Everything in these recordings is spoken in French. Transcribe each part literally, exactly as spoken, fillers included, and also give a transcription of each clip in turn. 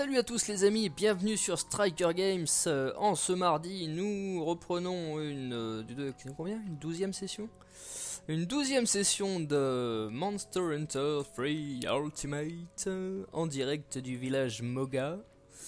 Salut à tous les amis, bienvenue sur Striker Games. Euh, en ce mardi, nous reprenons une, euh, de, combien une douzième session Une douzième session de Monster Hunter trois Ultimate euh, en direct du village Moga.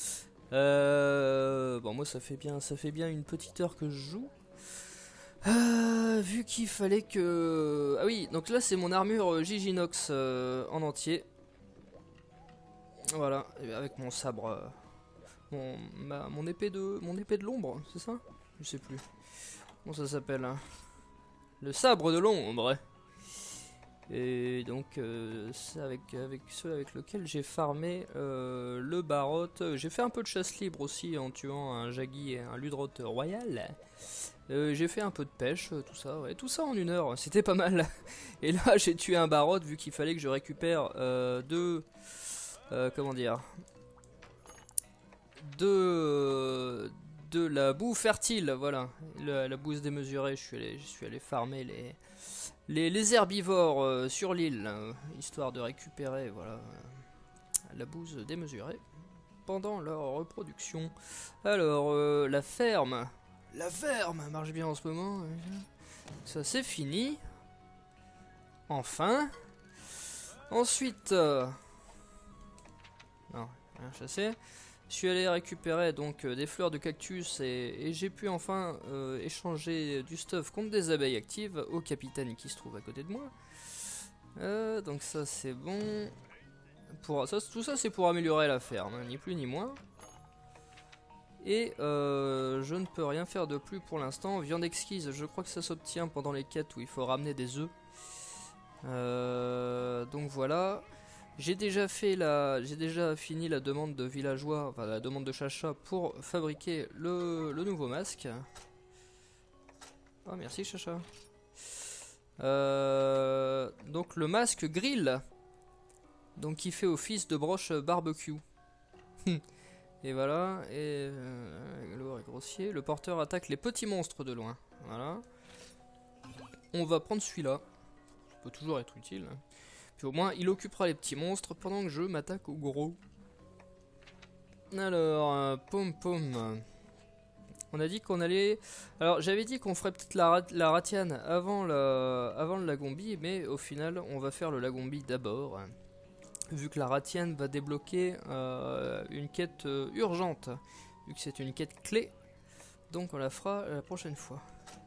Euh, bon, moi ça fait bien, ça fait bien une petite heure que je joue. Euh, vu qu'il fallait que... Ah oui, donc là c'est mon armure Giginox euh, en entier. Voilà, avec mon sabre, euh, mon, ma, mon épée de, mon épée de l'ombre, c'est ça? Je sais plus. Comment ça s'appelle hein? Le sabre de l'ombre. Et donc euh, c'est avec, avec ceux avec lesquels j'ai farmé euh, le barot. J'ai fait un peu de chasse libre aussi en tuant un jaggi et un ludrot royal. Euh, j'ai fait un peu de pêche, tout ça, ouais, tout ça en une heure, c'était pas mal. Et là j'ai tué un barot vu qu'il fallait que je récupère euh, deux... Euh, comment dire, de, de la boue fertile, voilà, la, la bouse démesurée. Je suis allé, je suis allé farmer les, les, les herbivores euh, sur l'île, euh, histoire de récupérer, voilà, euh, la bouse démesurée pendant leur reproduction. Alors, euh, la ferme, la ferme marche bien en ce moment. Ça c'est fini. Enfin. Ensuite... Euh, Non, rien chassé. Je suis allé récupérer donc euh, des fleurs de cactus et, et j'ai pu enfin euh, échanger du stuff contre des abeilles actives au capitaine qui se trouve à côté de moi. Euh, donc ça c'est bon. Pour, ça, tout ça c'est pour améliorer la ferme, hein, ni plus ni moins. Et euh, je ne peux rien faire de plus pour l'instant. Viande exquise, je crois que ça s'obtient pendant les quêtes où il faut ramener des œufs. Euh, donc voilà. J'ai déjà fait la, j'ai déjà fini la demande de villageois, enfin la demande de Chacha pour fabriquer le, le nouveau masque. Oh merci Chacha. Euh, donc le masque grill, donc qui fait office de broche barbecue. Et voilà, et euh, lourd et grossier. Le porteur attaque les petits monstres de loin. Voilà. On va prendre celui-là. Ça peut toujours être utile. Puis au moins il occupera les petits monstres pendant que je m'attaque aux gros. Alors, euh, pom pom. On a dit qu'on allait... Alors j'avais dit qu'on ferait peut-être la, la Ratiane avant, la... avant le Lagombi, mais au final on va faire le Lagombi d'abord. Vu que la Ratiane va débloquer euh, une quête euh, urgente. Vu que c'est une quête clé. Donc on la fera la prochaine fois.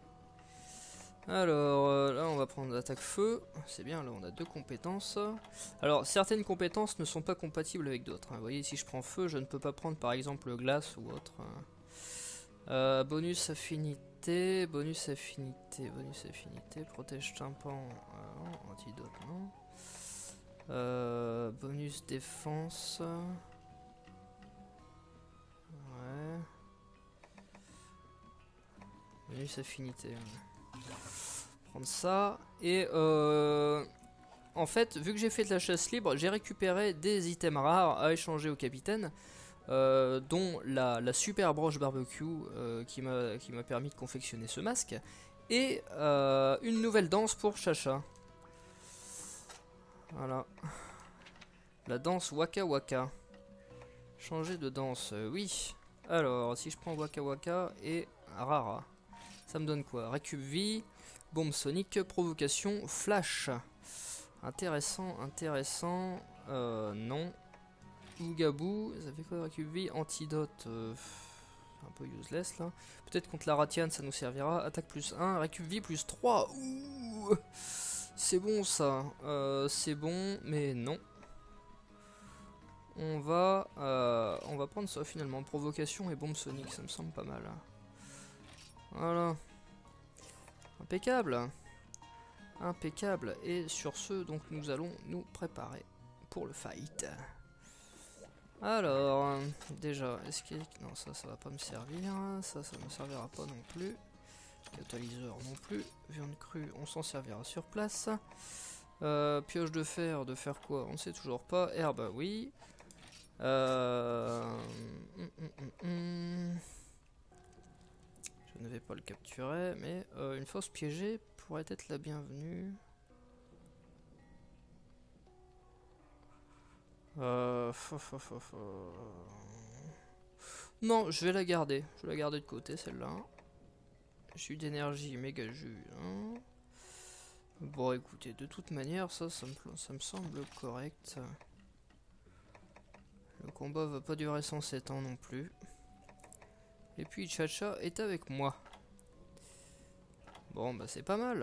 Alors euh, là on va prendre l'attaque feu, c'est bien, là on a deux compétences. Alors certaines compétences ne sont pas compatibles avec d'autres, hein. Vous voyez si je prends feu je ne peux pas prendre par exemple glace ou autre. euh, Bonus affinité, bonus affinité, bonus affinité, protège tympan, euh, non, antidote non. Euh, bonus défense. Ouais. Bonus affinité. Ouais. Prendre ça et euh, en fait vu que j'ai fait de la chasse libre j'ai récupéré des items rares à échanger au capitaine, euh, dont la, la super broche barbecue euh, qui m'a qui m'a permis de confectionner ce masque et euh, une nouvelle danse pour Chacha. Voilà, la danse Waka Waka. Changer de danse, euh, oui. Alors si je prends Waka Waka et Rara, ça me donne quoi? Récup vie, bombe sonique, provocation, flash. Intéressant, intéressant. Euh, non. Ougaboo, ça fait quoi récup vie? Antidote, euh, un peu useless là. Peut-être contre la Ratiane ça nous servira. Attaque plus un, récup vie plus trois. Ouh, c'est bon ça. Euh, c'est bon, mais non. On va, euh, on va prendre ça finalement. Provocation et bombe sonique, ça me semble pas mal. Voilà. Impeccable. Impeccable. Et sur ce, donc nous allons nous préparer pour le fight. Alors, déjà, est-ce qu'il... Non, ça, ça va pas me servir. Ça, ça ne me servira pas non plus. Catalyseur non plus. Viande crue, on s'en servira sur place. Euh, pioche de fer, de faire quoi? On ne sait toujours pas. Herbe, oui. Euh... Hum, hum, hum, hum. Je ne vais pas le capturer, mais euh, une fosse piégée pourrait être la bienvenue. Euh... fa, fa, fa, fa. Non, je vais la garder. Je vais la garder de côté, celle-là. Jus d'énergie, méga jus. Hein. Bon, écoutez, de toute manière, ça, ça me, ça me semble correct. Le combat va pas durer cent sept ans non plus. Et puis, Chacha est avec moi. Bon, bah c'est pas mal.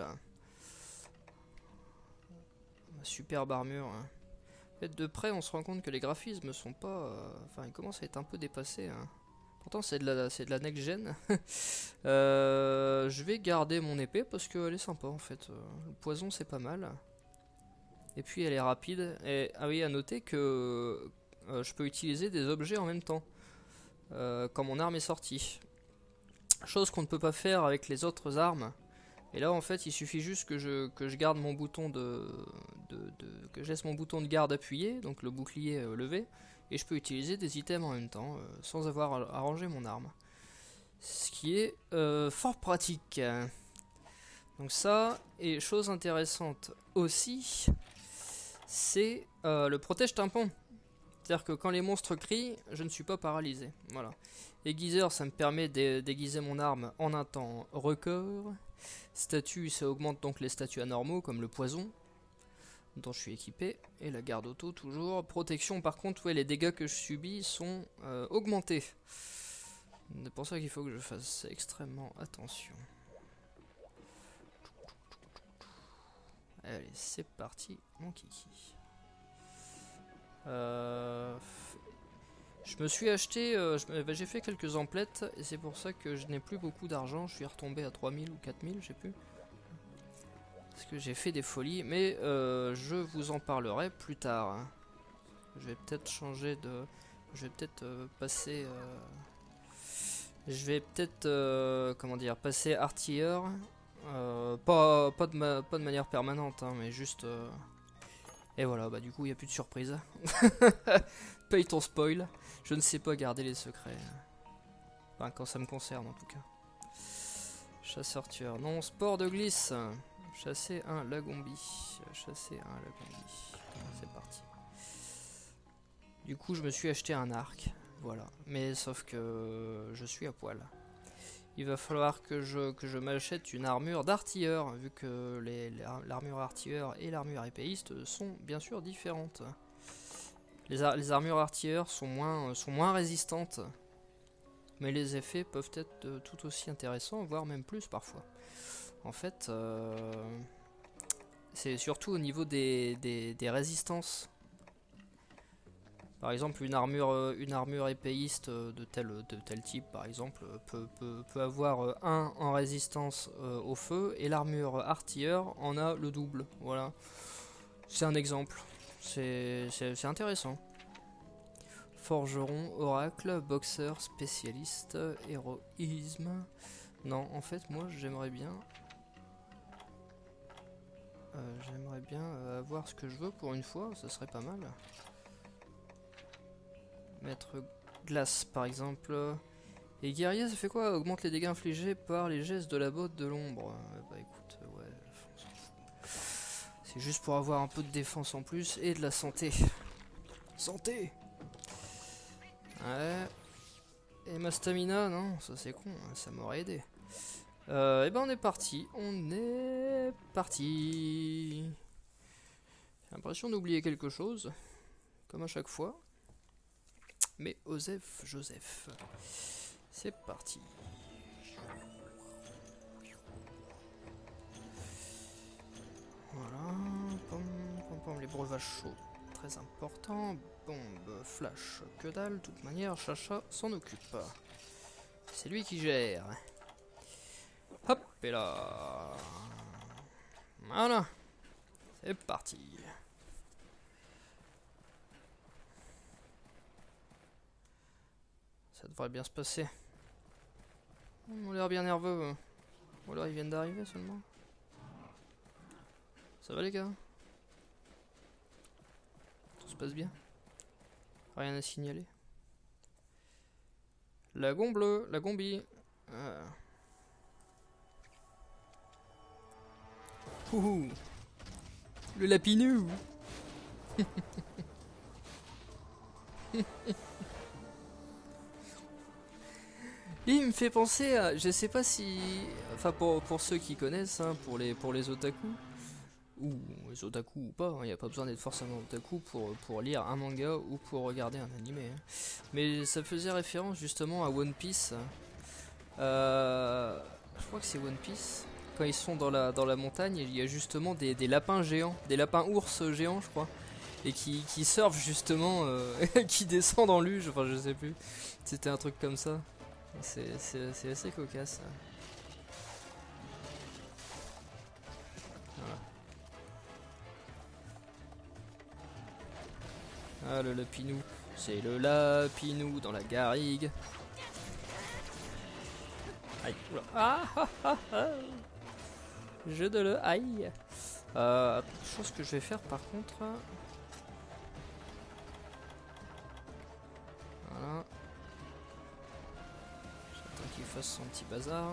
Superbe armure. Hein. En fait, de près, on se rend compte que les graphismes sont pas... Euh... Enfin, ils commencent à être un peu dépassés. Hein. Pourtant, c'est de la, c'est de la next-gen. euh, je vais garder mon épée parce qu'elle est sympa, en fait. Le poison, c'est pas mal. Et puis, elle est rapide. Et, ah oui, à noter que euh, je peux utiliser des objets en même temps. Euh, quand mon arme est sortie. Chose qu'on ne peut pas faire avec les autres armes. Et là en fait il suffit juste que je, que je garde mon bouton de, de, de que je laisse mon bouton de garde appuyé, donc le bouclier euh, levé, et je peux utiliser des items en même temps euh, sans avoir à, à ranger mon arme. Ce qui est euh, fort pratique. Donc ça, et chose intéressante aussi, c'est euh, le protège tympan. C'est-à-dire que quand les monstres crient, je ne suis pas paralysé. Voilà. Aiguiseur, ça me permet de déguiser mon arme en un temps record. Statut, ça augmente donc les statuts anormaux comme le poison dont je suis équipé. Et la garde auto toujours. Protection par contre, ouais, les dégâts que je subis sont euh, augmentés. C'est pour ça qu'il faut que je fasse extrêmement attention. Allez, c'est parti mon kiki. Euh... Je me suis acheté, euh, j'ai fait quelques emplettes et c'est pour ça que je n'ai plus beaucoup d'argent. Je suis retombé à trois mille ou quatre mille, je sais plus. Parce que j'ai fait des folies, mais euh, je vous en parlerai plus tard. Hein. Je vais peut-être changer de... Je vais peut-être euh, passer... Euh... Je vais peut-être, euh, comment dire, passer artilleur. Euh, pas, pas, de ma... pas de manière permanente, hein, mais juste... Euh... Et voilà, bah du coup il n'y a plus de surprise. Paye ton spoil. Je ne sais pas garder les secrets. Enfin, quand ça me concerne en tout cas. Chasseur tueur. Non, sport de glisse. Chasser un lagombi. Chasser un lagombi. C'est parti. Du coup, je me suis acheté un arc. Voilà. Mais sauf que je suis à poil. Il va falloir que je, que je m'achète une armure d'artilleur. Vu que l'armure artilleur et l'armure épéiste sont bien sûr différentes. Les, ar les armures artilleurs sont moins, euh, sont moins résistantes, mais les effets peuvent être euh, tout aussi intéressants, voire même plus parfois. En fait, euh, c'est surtout au niveau des, des, des résistances. Par exemple, une armure, euh, une armure épéiste de tel, de tel type, par exemple, peut, peut, peut avoir un en résistance euh, au feu, et l'armure artilleur en a le double. Voilà, c'est un exemple. C'est intéressant. Forgeron, oracle, boxeur, spécialiste, héroïsme. Non, en fait, moi j'aimerais bien... Euh, j'aimerais bien euh, avoir ce que je veux pour une fois, ça serait pas mal. Mettre glace par exemple. Et guerrier, ça fait quoi? Augmente les dégâts infligés par les gestes de la botte de l'ombre. Euh, bah écoute, ouais, on s'en fout. C'est juste pour avoir un peu de défense en plus et de la santé. Santé! Ouais. Et ma stamina, non, ça c'est con, ça m'aurait aidé. Euh, et ben on est parti, on est parti. J'ai l'impression d'oublier quelque chose, comme à chaque fois. Mais Osef Joseph. C'est parti. Voilà. Pom, pom, pom, les breuvages chauds. Très important. Bombe, flash, que dalle. De toute manière, Chacha s'en occupe. C'est lui qui gère. Hop, et là. Voilà. C'est parti. Ça devrait bien se passer. On a l'air bien nerveux. Ou alors ils viennent d'arriver seulement. Ça va les gars? Tout se passe bien? Rien à signaler? Lagon bleu, lagon bi. Ah. Ouhou. Le lapinou. Il me fait penser à, je sais pas si, enfin pour, pour ceux qui connaissent, hein, pour les pour les otaku ou les otaku ou pas, il hein, n'y a pas besoin d'être forcément otaku pour pour lire un manga ou pour regarder un animé. Hein. Mais ça faisait référence justement à One Piece. Euh, je crois que c'est One Piece. Quand ils sont dans la dans la montagne, il y a justement des, des lapins géants, des lapins ours géants, je crois, et qui qui surfent justement, euh, qui descendent en luge. Enfin, je sais plus. C'était un truc comme ça. C'est assez cocasse. Voilà. Ah, le lapinou. C'est le lapinou dans la garrigue. Aïe. Oula. Ah, ah, ah, ah. Je de le aïe. Euh, chose que je vais faire par contre. Voilà. Qu'il fasse son petit bazar.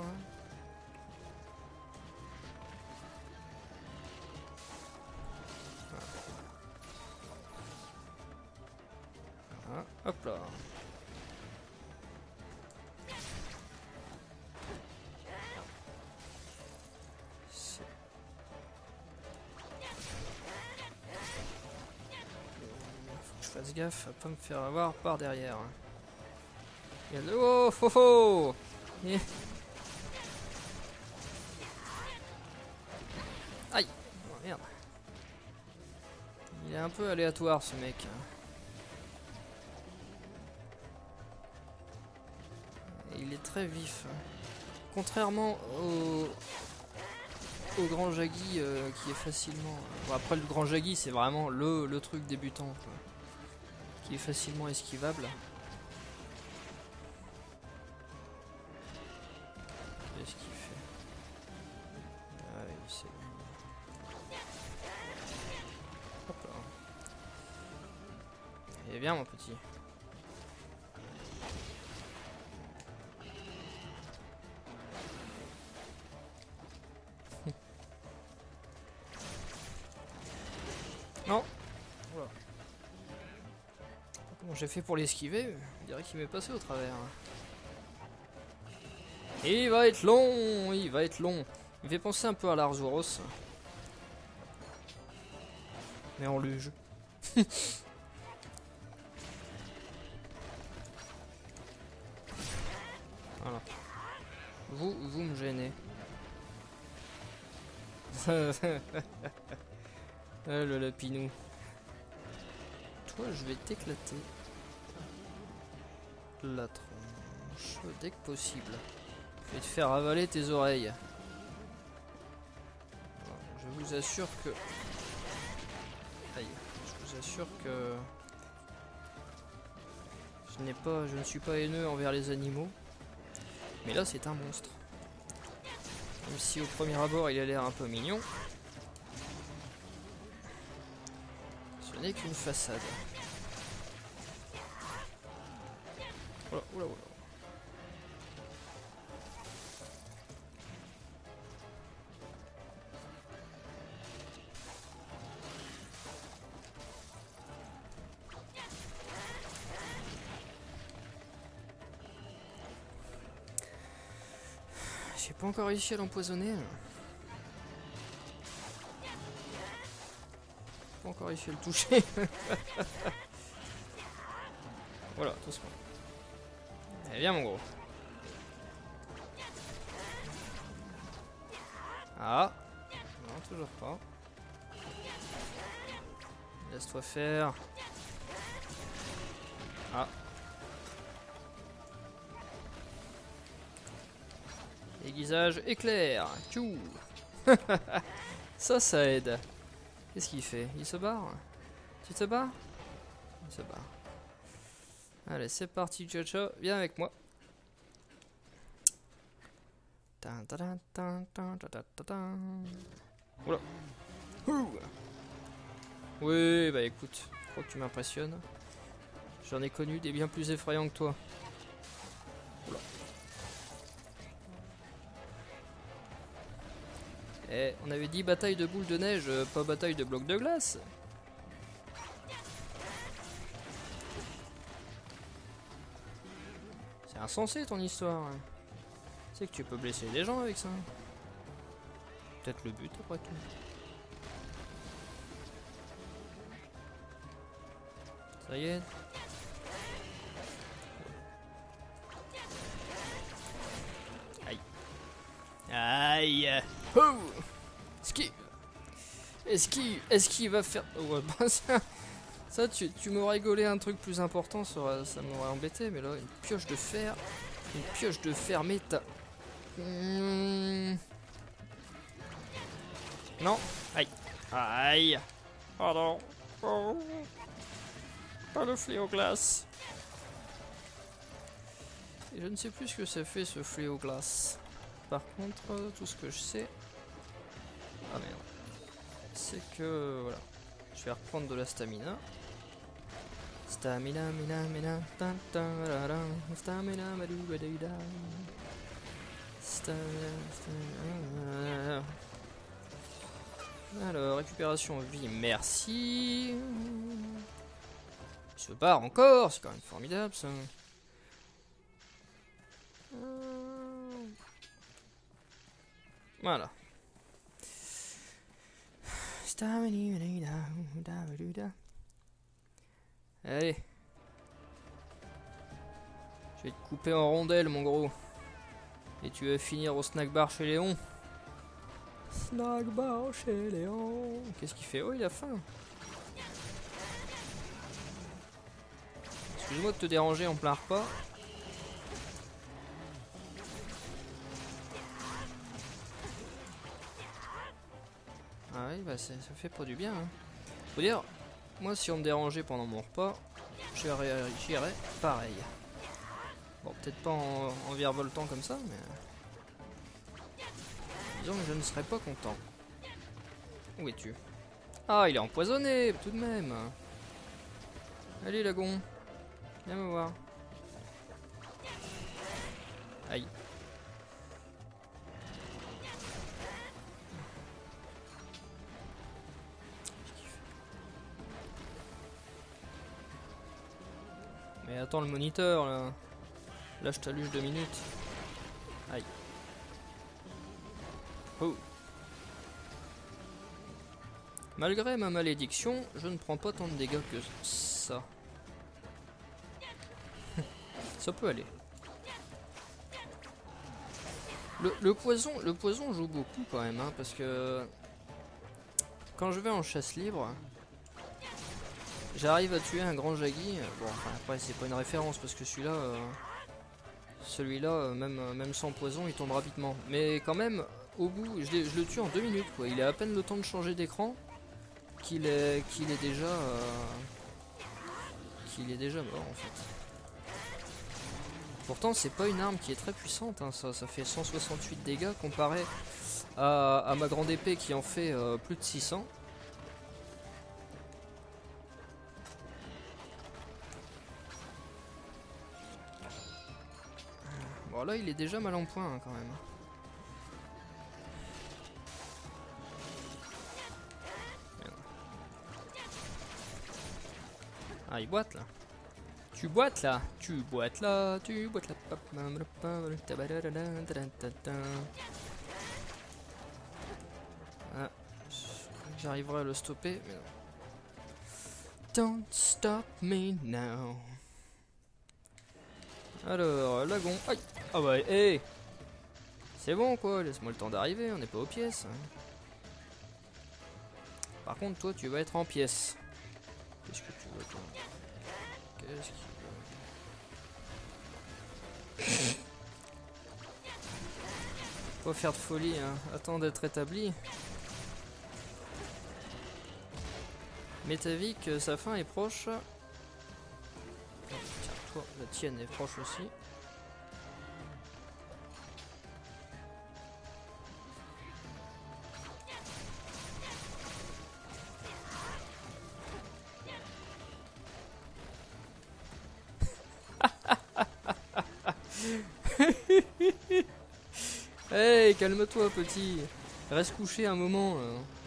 Voilà. Voilà. Hop là. Faut que je fasse gaffe à pas me faire avoir par derrière. Il y a le oh, oh, oh. Yeah. Aïe, oh, merde. Il est un peu aléatoire ce mec. Et il est très vif. Contrairement au, au grand Jaggi euh, qui est facilement... Bon, après le grand Jaggi c'est vraiment le, le truc débutant quoi, qui est facilement esquivable. Qu'est-ce qu'il fait? Ah oui, c'est... Hop là. Il est bien mon petit. Non. Voilà. Comment j'ai fait pour l'esquiver? On dirait qu'il m'est passé au travers. Il va être long, il va être long. Il me fait penser un peu à l'Arzuros. Mais en luge. Voilà. Vous, vous me gênez. Ah, le lapinou. Toi, je vais t'éclater la tronche dès que possible. Je vais te faire avaler tes oreilles. Alors, je vous assure que... Aïe. Je vous assure que... Je n'ai pas... Je ne suis pas haineux envers les animaux. Mais là, c'est un monstre. Même si au premier abord, il a l'air un peu mignon. Ce n'est qu'une façade. Oula, oula, oula. J'ai pas encore réussi à l'empoisonner. Pas encore réussi à le toucher. Voilà, doucement. Allez, viens mon gros. Ah. Non, toujours pas. Laisse-toi faire. Ah. Aiguisage éclair. Tchou. Ça, ça aide. Qu'est-ce qu'il fait? Il se barre? Tu te barres? Il se barre. Allez, c'est parti, Chacha. Viens avec moi. Oula. Oui, bah écoute, je crois que tu m'impressionnes. J'en ai connu des bien plus effrayants que toi. Oula. Eh, on avait dit bataille de boules de neige, pas bataille de blocs de glace. C'est insensé ton histoire. Hein. Tu sais que tu peux blesser des gens avec ça. Peut-être le but après tout. Ça y est. Aïe. Aïe. Oh. Esquive. Esquive. Esquive va faire... Oh, ouais, bah, ça, ça tu, tu m'aurais rigolé un truc plus important, ça, ça m'aurait embêté. Mais là, une pioche de fer. Une pioche de fer méta. Mmh. Non. Aïe. Aïe. Pardon. Oh. Pas le fléau glace. Et je ne sais plus ce que ça fait ce fléau glace. Par contre, tout ce que je sais... Ah merde. C'est que... Voilà. Je vais reprendre de la stamina. Stamina, mina, mina, tan, tan, ra, stamina, madou, badou, da. Stamina, stamina. Alors, récupération vie, merci. Il se barre encore, c'est quand même formidable ça. Voilà. Allez. Je vais te couper en rondelles, mon gros. Et tu vas finir au snack bar chez Léon. Snack bar chez Léon. Qu'est-ce qu'il fait? Oh, il a faim. Excuse-moi de te déranger en plein repas. Ah oui, bah ça fait pas du bien. Hein. Faut dire, moi si on me dérangeait pendant mon repas, je réagirais pareil. Bon, peut-être pas en, en virevoltant comme ça, mais... Disons que je ne serais pas content. Où es-tu? Ah, il est empoisonné, tout de même. Allez, lagon. Viens me voir. Aïe. Mais attends le moniteur là. Là je t'allume deux minutes. Aïe. Oh. Malgré ma malédiction, je ne prends pas tant de dégâts que ça. Ça peut aller. Le, le poison, le poison joue beaucoup quand même, hein, parce que quand je vais en chasse libre, j'arrive à tuer un grand jaggi. Bon, enfin, après c'est pas une référence parce que celui-là, euh, celui-là, euh, même même sans poison, il tombe rapidement. Mais quand même, au bout, je, je le tue en deux minutes, quoi. Il a à peine le temps de changer d'écran qu'il est qu'il est déjà euh, qu'il est déjà mort en fait. Pourtant, c'est pas une arme qui est très puissante, hein, ça, ça fait cent soixante-huit dégâts comparé à, à ma grande épée qui en fait euh, plus de six cents. Bon, là, il est déjà mal en point hein, quand même. Ah, il boite là. Tu boites là, tu boites là, tu boites là. Ah, j'arriverai à le stopper, mais non. Don't stop me now. Alors, lagon. Aïe. Ah bah, hé hey. C'est bon quoi, laisse-moi le temps d'arriver, on n'est pas aux pièces. Par contre, toi, tu vas être en pièces. Qu'est-ce que tu veux, toi? Qu'est-ce qu'il veut? Pas faire de folie, hein. Attends d'être établi. Mais ta vie que sa fin est proche. Tiens, toi, la tienne est proche aussi. Hey, calme-toi petit. Reste couché un moment.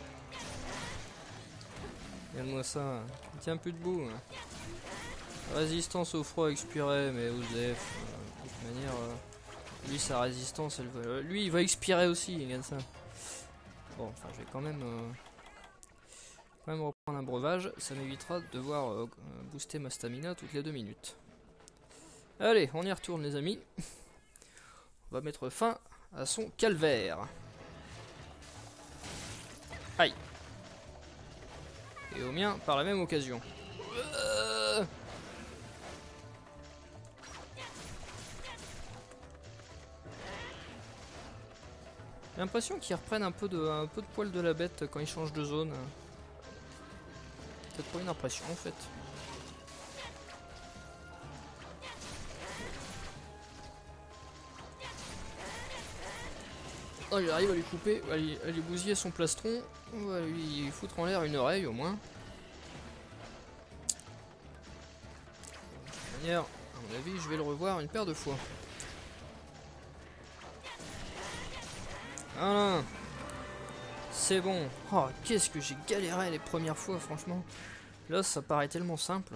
Regarde-moi ça. Il tient plus debout. Résistance au froid expiré, mais Osef. Euh, manière, euh, lui sa résistance, elle va, lui il va expirer aussi, regarde ça. Bon, enfin je vais quand même, euh, quand même reprendre un breuvage, ça m'évitera de devoir euh, booster ma stamina toutes les deux minutes. Allez, on y retourne les amis. On va mettre fin à son calvaire. Aïe. Et au mien par la même occasion. Euh... J'ai l'impression qu'ils reprennent un peu, de, un peu de poil de la bête quand ils changent de zone. Peut-être pas une impression en fait. Oh, j'arrive à lui couper, à lui, à lui bousiller son plastron. On va lui foutre en l'air une oreille au moins. De toute manière, à mon avis, je vais le revoir une paire de fois. Voilà. C'est bon. Oh, qu'est-ce que j'ai galéré les premières fois, franchement. Là, ça paraît tellement simple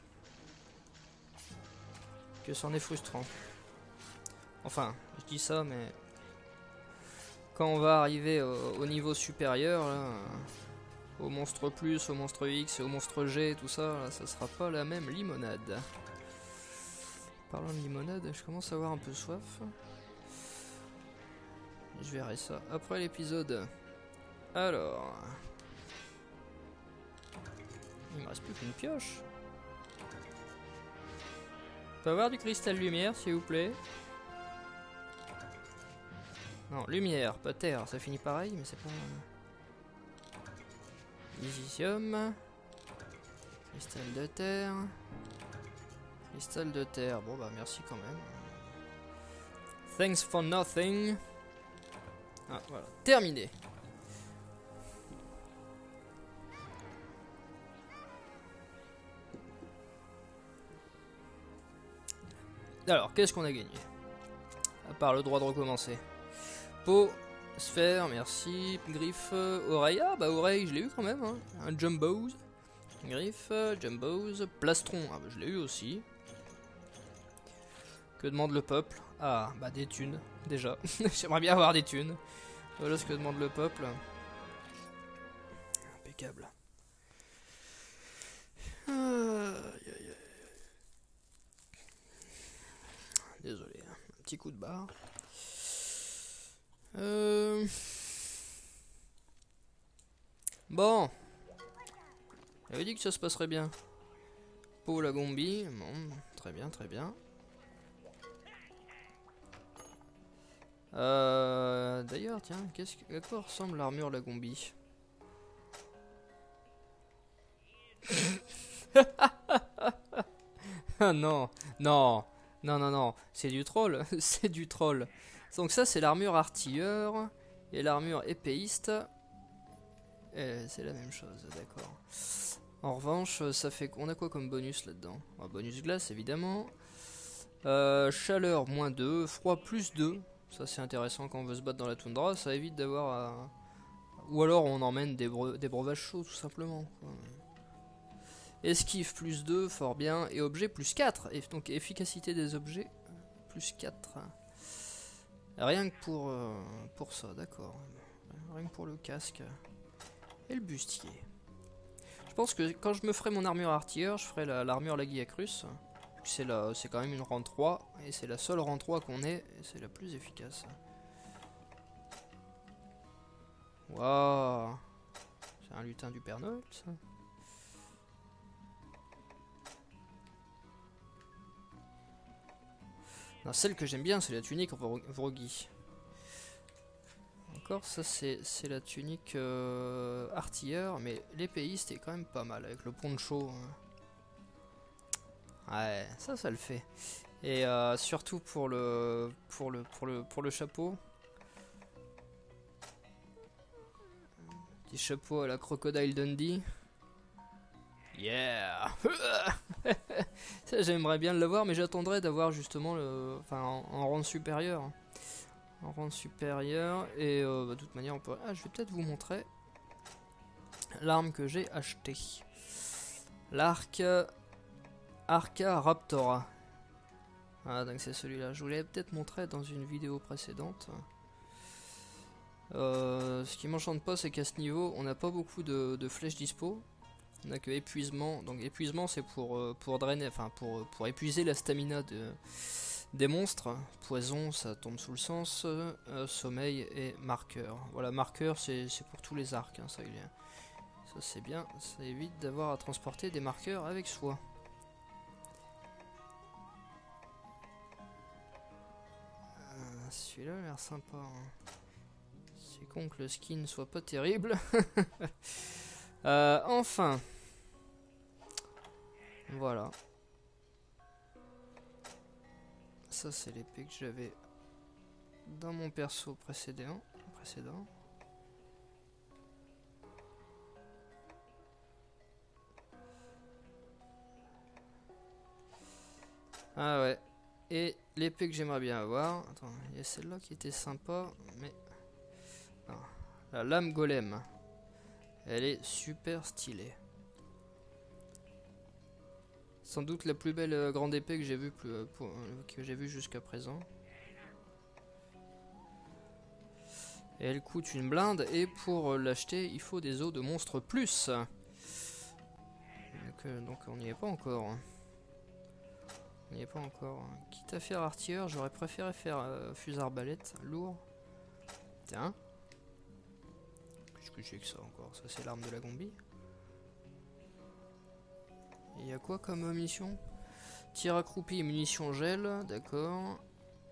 que c'en est frustrant. Enfin, je dis ça, mais quand on va arriver au, au niveau supérieur, là, au monstre plus, au monstre X, au monstre G, tout ça, là, ça sera pas la même limonade. Parlant de limonade, je commence à avoir un peu soif. Je verrai ça après l'épisode. Alors, il me reste plus qu'une pioche. On peut avoir du cristal lumière, s'il vous plaît. Non, lumière, pas terre, ça finit pareil, mais c'est pas... Lisium. Cristal de terre. Cristal de terre, bon bah merci quand même. Thanks for nothing. Ah voilà, terminé. Alors, qu'est-ce qu'on a gagné? À part le droit de recommencer. Peau, sphère, merci. Griffe, oreille. Ah bah oreille, je l'ai eu quand même. Hein. Un jumbos. Griffe, jumbos. Plastron, ah bah je l'ai eu aussi. Que demande le peuple? Ah bah des thunes, déjà. J'aimerais bien avoir des thunes. Voilà ce que demande le peuple. Impeccable. Aïe, aïe, aïe. Désolé, un petit coup de barre. Euh... Bon. J'avais dit que ça se passerait bien. Peau la Gombi. Bon, très bien, très bien. Euh... D'ailleurs, tiens, qu'est-ce que... à quoi ressemble l'armure la Gombi? Ah non, non, non, non, non, c'est du troll, c'est du troll. Donc ça c'est l'armure artilleur et l'armure épéiste. C'est la même chose, d'accord. En revanche, ça fait on a quoi comme bonus là-dedans? Oh, bonus glace évidemment. Euh, chaleur moins deux, froid plus deux. Ça c'est intéressant quand on veut se battre dans la toundra, ça évite d'avoir à... Ou alors on emmène des, bre des breuvages chauds tout simplement. Esquive plus deux, fort bien. Et objet plus quatre. Et donc efficacité des objets plus quatre. Rien que pour, euh, pour ça, d'accord. Rien que pour le casque. Et le bustier. Je pense que quand je me ferai mon armure artilleur, je ferai l'armure la, Lagiacrus. C'est quand même une rang trois. Et c'est la seule rang trois qu'on ait. Et c'est la plus efficace. Waouh. C'est un lutin du Père Noël, ça. Non, celle que j'aime bien, c'est la tunique Vrogi. Encore, ça c'est la tunique euh, artilleur, mais l'épéiste est quand même pas mal avec le poncho. Ouais, ça, ça le fait. Et euh, surtout pour le pour le pour le pour le chapeau. Petit chapeau à la Crocodile Dundee. Yeah. Ça j'aimerais bien l'avoir, mais j'attendrai d'avoir justement le, enfin en, en rang supérieur, en rang supérieur. Et euh, bah, de toute manière on peut. Ah, je vais peut-être vous montrer l'arme que j'ai acheté. L'arc Arca Raptora. Ah, donc c'est celui-là. Je vous l'avais peut-être montré dans une vidéo précédente. Euh, ce qui m'enchante pas, c'est qu'à ce niveau, on n'a pas beaucoup de, de flèches dispo. On a que épuisement. Donc épuisement, c'est pour, euh, pour drainer, enfin pour, pour épuiser la stamina de, des monstres. Poison, ça tombe sous le sens. Euh, sommeil et marqueur. Voilà, marqueur, c'est pour tous les arcs. Hein, ça, il est... ça c'est bien. Ça évite d'avoir à transporter des marqueurs avec soi. Euh, Celui-là a l'air sympa. Hein. C'est con que le skin soit pas terrible. euh, enfin. Voilà. Ça c'est l'épée que j'avais dans mon perso précédent. précédent. Ah ouais. Et l'épée que j'aimerais bien avoir. Attends, il y a celle-là qui était sympa, mais... Non. La lame golem. Elle est super stylée. Sans doute la plus belle euh, grande épée que j'ai vue euh, euh, que j'ai vue jusqu'à présent. Et elle coûte une blinde et pour euh, l'acheter il faut des os de monstre plus. Donc, euh, donc on n'y est pas encore. On n'y est pas encore. Quitte à faire artilleur, j'aurais préféré faire euh, fusil arbalète lourd. Tiens. Qu'est-ce que j'ai que ça encore? Ça c'est l'arme de la Gombi. Il y a quoi comme munition? Tir accroupi, munition gel, d'accord.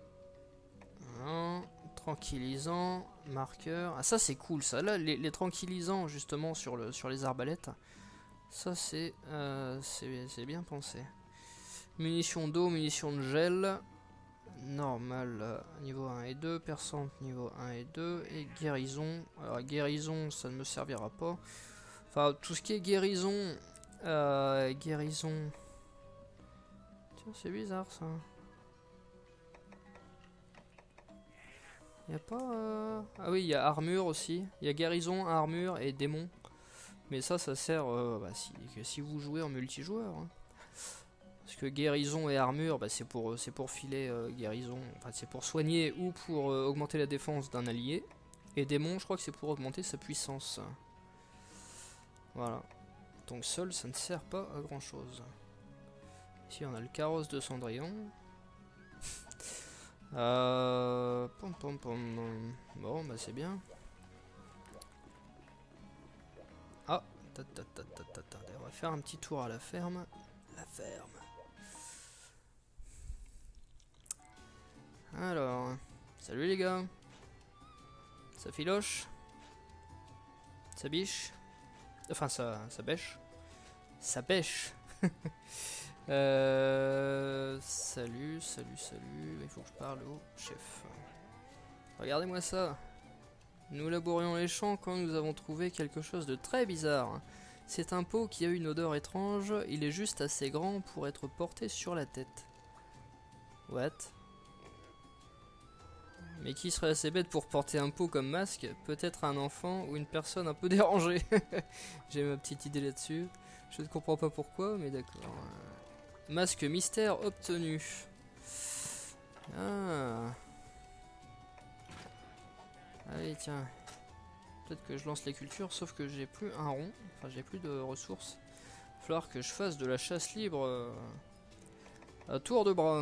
Un tranquillisant, marqueur. Ah ça c'est cool ça. Là les, les tranquillisants justement sur, le, sur les arbalètes. Ça c'est euh, c'est bien pensé. Munitions d'eau, munitions de gel. Normal euh, niveau un et deux. Perçante niveau un et deux. Et guérison. Alors guérison ça ne me servira pas. Enfin tout ce qui est guérison. Euh, guérison. Tiens c'est bizarre ça. Il y a pas... Euh... Ah oui, il y a armure aussi. Il y a guérison, armure et démon. Mais ça, ça sert euh, bah, si, que si vous jouez en multijoueur. Hein. Parce que guérison et armure, bah, c'est pour, c'est pour filer euh, guérison. Enfin, c'est pour soigner ou pour euh, augmenter la défense d'un allié. Et démon, je crois que c'est pour augmenter sa puissance. Voilà. Donc seul, ça ne sert pas à grand chose. Ici, on a le carrosse de Cendrillon. Euh... Pom, pom, pom. Bon, bah c'est bien. Ah, ta, ta, ta, ta, ta, ta. On va faire un petit tour à la ferme. La ferme. Alors, salut les gars. Ça filoche. Ça biche. Enfin, ça, ça bêche. Ça pêche. Euh, salut, salut, salut. Il faut que je parle au chef. Regardez-moi ça. Nous labourions les champs quand nous avons trouvé quelque chose de très bizarre. C'est un pot qui a une odeur étrange. Il est juste assez grand pour être porté sur la tête. What? Mais qui serait assez bête pour porter un pot comme masque? Peut-être un enfant ou une personne un peu dérangée. J'ai ma petite idée là-dessus. Je ne comprends pas pourquoi, mais d'accord. Masque mystère obtenu. Ah. Allez, tiens. Peut-être que je lance les cultures, sauf que j'ai plus un rond. Enfin, j'ai plus de ressources. Il va falloir que je fasse de la chasse libre euh, à tour de bras.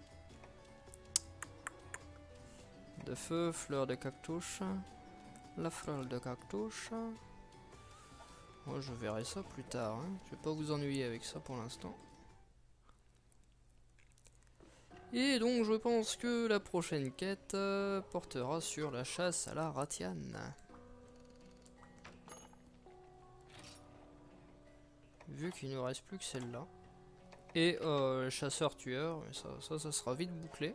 De feu, fleur de cactus. La fleur de cactus. Moi, je verrai ça plus tard. Hein. Je vais pas vous ennuyer avec ça pour l'instant. Et donc je pense que la prochaine quête euh, portera sur la chasse à la ratiane. Vu qu'il ne reste plus que celle-là. Et euh, chasseur-tueur, ça, ça, ça sera vite bouclé.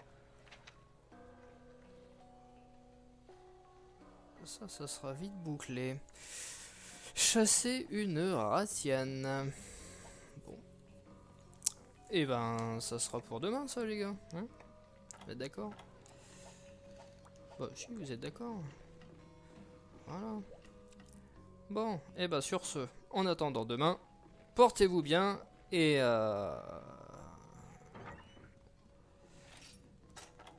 Ça, ça sera vite bouclé. Chasser une ratiane. Bon. Et ben, ça sera pour demain, ça, les gars. Hein, vous êtes d'accord? Bah, si, vous êtes d'accord. Voilà. Bon, et ben, sur ce, en attendant demain, portez-vous bien et euh...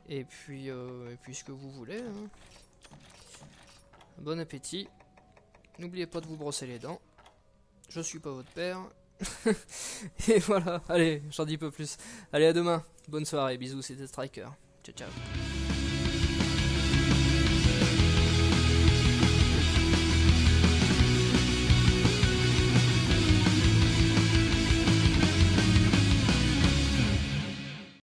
Et puis, euh, et puis ce que vous voulez. Hein. Bon appétit. N'oubliez pas de vous brosser les dents. Je suis pas votre père. Et voilà, allez, j'en dis pas plus. Allez, à demain. Bonne soirée, bisous, c'était Striker. Ciao, ciao.